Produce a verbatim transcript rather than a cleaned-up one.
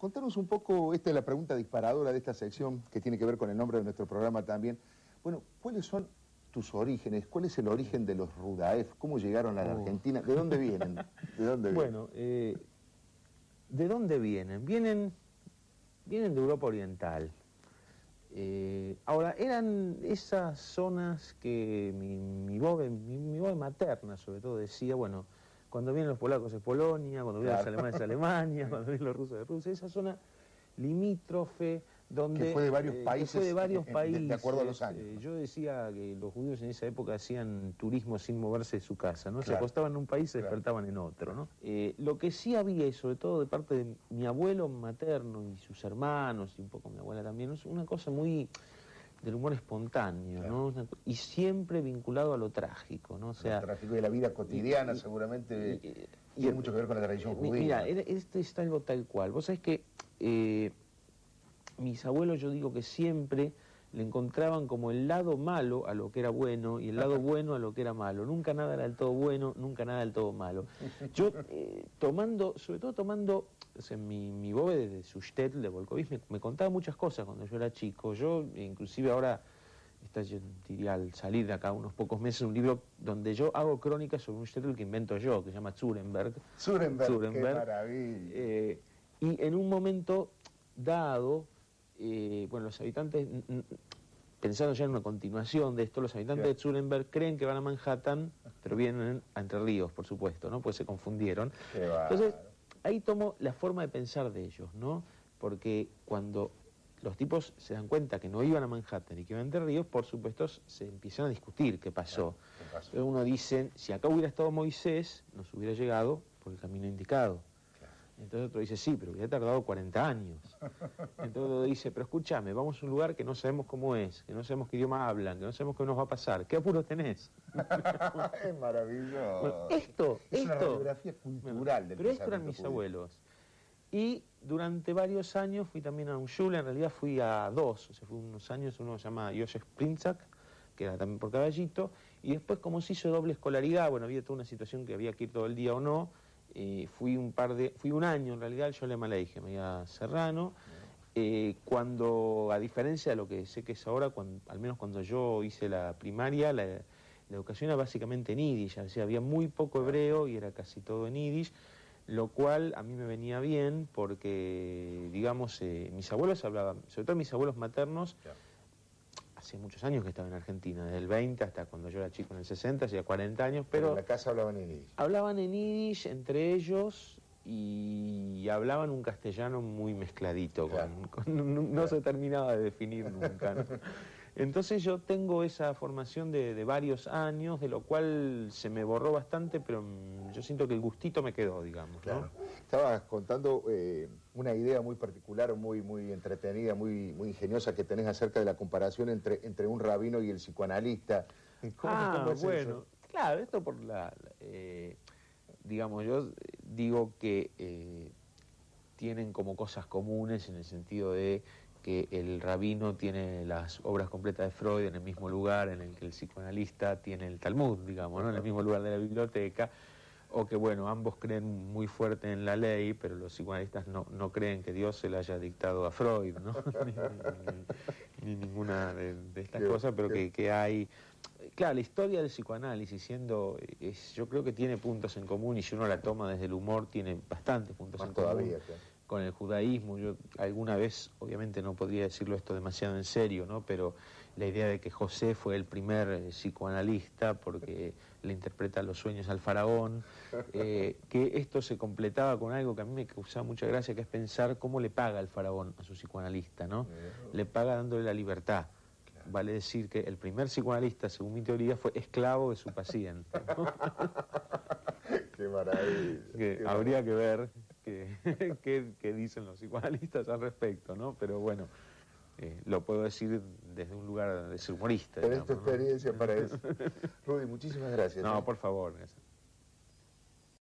contanos un poco, esta es la pregunta disparadora de esta sección, que tiene que ver con el nombre de nuestro programa también. Bueno, ¿cuáles son tus orígenes? ¿Cuál es el origen de los Rudaev? ¿Cómo llegaron a la Argentina? ¿De dónde vienen? ¿De dónde vienen? Bueno, eh, ¿de dónde vienen? Vienen, vienen de Europa Oriental. Eh, ahora, eran esas zonas que mi, mi, bobe, mi, mi bobe materna, sobre todo, decía, bueno, cuando vienen los polacos es Polonia, cuando vienen claro. los alemanes es Alemania, cuando vienen los rusos es Rusia, esa zona limítrofe, donde... Que fue de varios eh, países, fue de, varios en, países de acuerdo a los años. Eh, yo decía que los judíos en esa época hacían turismo sin moverse de su casa, ¿no? Claro. Se acostaban en un país y se claro. despertaban en otro, ¿no? Eh, lo que sí había, y sobre todo de parte de mi abuelo materno y sus hermanos, y un poco mi abuela también, es una cosa muy del humor espontáneo, claro. ¿no? Y siempre vinculado a lo trágico, ¿no? O sea, lo trágico de la vida cotidiana, y, seguramente, y, y, tiene y, mucho que ver con la tradición judía. Mira, este es algo tal cual. Vos sabés que eh, mis abuelos, yo digo que siempre le encontraban como el lado malo a lo que era bueno y el lado bueno a lo que era malo. Nunca nada era del todo bueno, nunca nada del todo malo. Yo, eh, tomando, sobre todo tomando, o sea, mi, mi bobe de Sushtetl, de Volkovich, me, me contaba muchas cosas cuando yo era chico. Yo, inclusive ahora, está, yo diría, al salir de acá unos pocos meses, un libro donde yo hago crónicas sobre un shtetl que invento yo, que se llama Zurenberg. Zurenberg, Zurenberg. Qué maravilla. Eh, y en un momento dado, eh, bueno, los habitantes, pensando ya en una continuación de esto, los habitantes yeah. de Zurenberg creen que van a Manhattan, pero vienen a Entre Ríos, por supuesto, ¿no? Pues se confundieron. Qué Entonces, ahí tomo la forma de pensar de ellos, ¿no? Porque cuando los tipos se dan cuenta que no iban a Manhattan y que iban a Entre Ríos, por supuesto, se empiezan a discutir qué pasó. ¿Qué pasó? Pero uno dice, si acá hubiera estado Moisés, nos hubiera llegado por el camino indicado. Entonces otro dice, sí, pero hubiera tardado cuarenta años. Entonces otro dice, pero escúchame, vamos a un lugar que no sabemos cómo es, que no sabemos qué idioma hablan, que no sabemos qué nos va a pasar. ¿Qué apuro tenés? Es maravilloso. Bueno, esto, es esto... una radiografía cultural bueno, del pero estos eran mis judío. abuelos. Y durante varios años fui también a un shul, en realidad fui a dos, o sea, fui unos años, uno se llama Joseph Printzak, que era también por Caballito, y después como se hizo doble escolaridad, bueno, había toda una situación que había que ir todo el día o no, eh, fui un par de, fui un año en realidad, yo le Maleije, me iba a Serrano, eh, cuando, a diferencia de lo que sé que es ahora, cuando, al menos cuando yo hice la primaria, la, la educación era básicamente en yiddish, o sea, había muy poco hebreo y era casi todo en yiddish, lo cual a mí me venía bien porque, digamos, eh, mis abuelos hablaban, sobre todo mis abuelos maternos, yeah. hace muchos años que estaba en Argentina, desde el veinte hasta cuando yo era chico en el sesenta, hacía cuarenta años, pero... pero en la casa hablaban en yiddish. Hablaban en yiddish entre ellos y hablaban un castellano muy mezcladito, claro. con, con, no, no claro. se terminaba de definir nunca, ¿no? Entonces yo tengo esa formación de, de varios años, de lo cual se me borró bastante, pero yo siento que el gustito me quedó, digamos, claro. ¿no? Estabas contando eh, una idea muy particular, muy, muy entretenida, muy, muy ingeniosa que tenés acerca de la comparación entre, entre un rabino y el psicoanalista. ¿Cómo, ah, cómo es bueno, eso? Claro, esto por la... la eh, digamos, yo digo que eh, tienen como cosas comunes en el sentido de que el rabino tiene las obras completas de Freud en el mismo lugar en el que el psicoanalista tiene el Talmud, digamos, ¿no? En el mismo lugar de la biblioteca, o que, bueno, ambos creen muy fuerte en la ley, pero los psicoanalistas no, no creen que Dios se la haya dictado a Freud, ¿no? ni, ni, ni ninguna de, de estas Dios, cosas, pero que, que hay... Claro, la historia del psicoanálisis, siendo, es, yo creo que tiene puntos en común, y si uno la toma desde el humor, tiene bastantes puntos Más en todavía, común claro. con el judaísmo. Yo alguna vez, obviamente no podría decirlo esto demasiado en serio, ¿no? Pero la idea de que José fue el primer eh, psicoanalista porque le interpreta los sueños al faraón, eh, que esto se completaba con algo que a mí me causaba mucha gracia, que es pensar cómo le paga el faraón a su psicoanalista, ¿no? Le paga dándole la libertad. Vale decir que el primer psicoanalista, según mi teoría, fue esclavo de su paciente, ¿no? Qué maravilla. Que qué habría maravilla. que ver qué que, que dicen los psicoanalistas al respecto, ¿no? Pero bueno, eh, lo puedo decir desde un lugar de ser humorista. Tenés tu digamos, experiencia ¿no? para eso. Rudy, muchísimas gracias. No, ¿eh? por favor.